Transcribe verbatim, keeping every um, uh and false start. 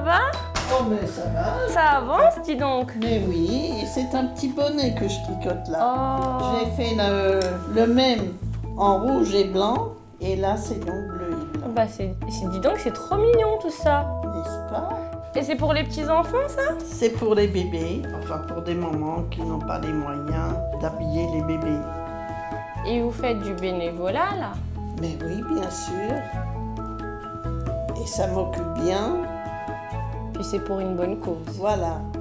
va? Oh mais ça va. Ça avance, dis donc. Mais oui, c'est un petit bonnet que je tricote là. Oh. J'ai fait le, le même en rouge et blanc, et là c'est donc bleu et blanc. Bah c'est, dis donc, c'est trop mignon tout ça. N'est-ce pas? Et c'est pour les petits enfants ça? C'est pour les bébés, enfin pour des mamans qui n'ont pas les moyens d'habiller les bébés. Et vous faites du bénévolat là? Mais oui, bien sûr. Et ça m'occupe bien. Puis c'est pour une bonne cause. Voilà.